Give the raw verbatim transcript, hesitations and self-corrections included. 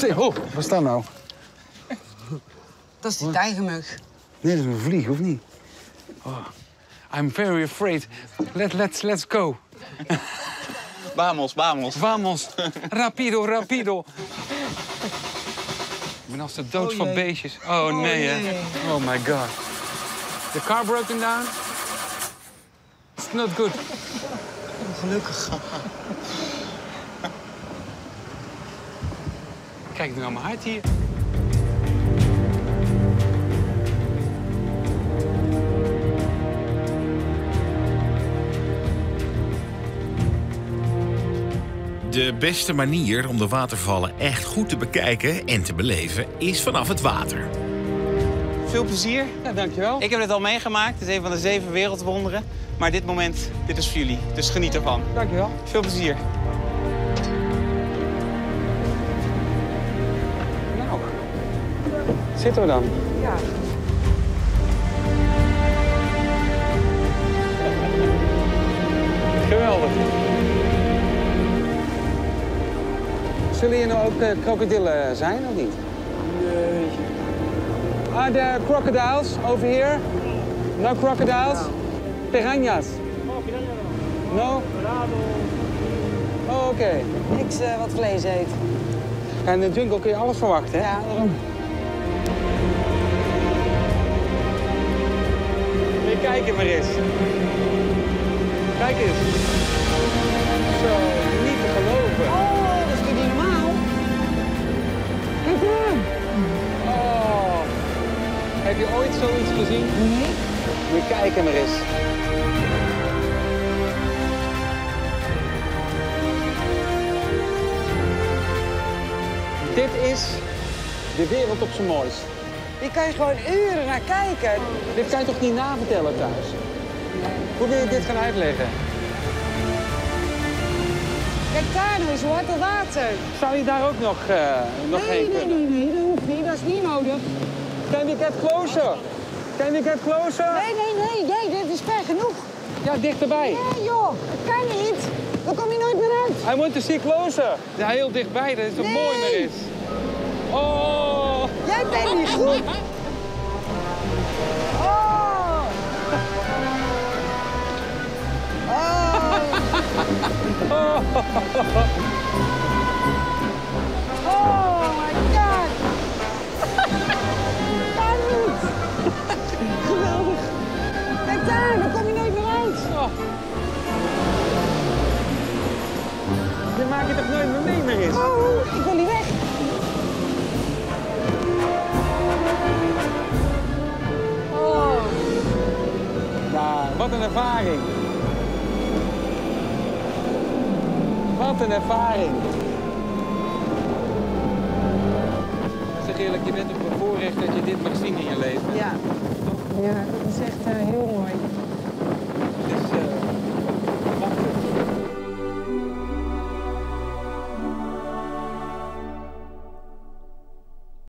Oh, wat is dat nou? Dat is die tijgermug. Nee, dat is een vlieg, of niet? Oh, I'm very afraid. Let, let's, let's go. Vamos, vamos. Vamos. Rapido, rapido. Ik ben als de dood Oh, van jee. beestjes. Oh, nee, hè. jee. Oh, my God. The car broken down? It's not good. Gelukkig. Kijk nu naar mijn hart hier. De beste manier om de watervallen echt goed te bekijken en te beleven is vanaf het water. Veel plezier. Ja, dankjewel. Ik heb het al meegemaakt. Het is een van de zeven wereldwonderen. Maar dit moment, dit is voor jullie. Dus geniet ervan. Dankjewel. Veel plezier. Nou, zitten we dan? Ja. Geweldig. Zullen hier nou ook uh, krokodillen zijn, of niet? Nee. Are there crocodiles over here? No crocodiles? Piranhas? No? Oh, oké. Okay. Niks uh, wat vlees eet. Ja, in de jungle kun je alles verwachten, hè? Ja, daarom. Moet je kijken maar eens. Kijk eens. Zo, niet te geloven. Oh, dat is toch niet normaal? Kijk aan. Oh. Heb je ooit zoiets gezien? Nee. Moet je kijken maar eens. Dit is de wereld op zijn mooist. Hier kan je gewoon uren naar kijken. Dit kan je toch niet navertellen thuis? Hoe wil je dit gaan uitleggen? Kijk daar nou eens, hoe hard het water. Zou je daar ook nog, uh, nog Nee, heen nee, kunnen? nee, nee, dat hoeft niet. Dat is niet nodig. Can we get closer? Can we get closer? Nee, nee, nee, nee, dit is ver genoeg. Ja, dichterbij. Nee joh, dat kan niet. Dan kom je nooit meer uit. I want to see closer. Ja, heel dichtbij, dat is toch Nee. mooi maar eens. Oh! Jij bent niet goed. Oh. Oh. Oh my god. Kan niet. Geweldig. Kijk daar, dan kom je nooit meer uit. Oh. Je maakt het toch nooit meer mee meer eens? Oh, ik wil niet weg. Oh. Ja, wat een ervaring. Wat een ervaring. Zeg eerlijk, je bent op een voorrecht dat je dit mag zien in je leven. Ja. Ja, dat is echt uh, heel mooi.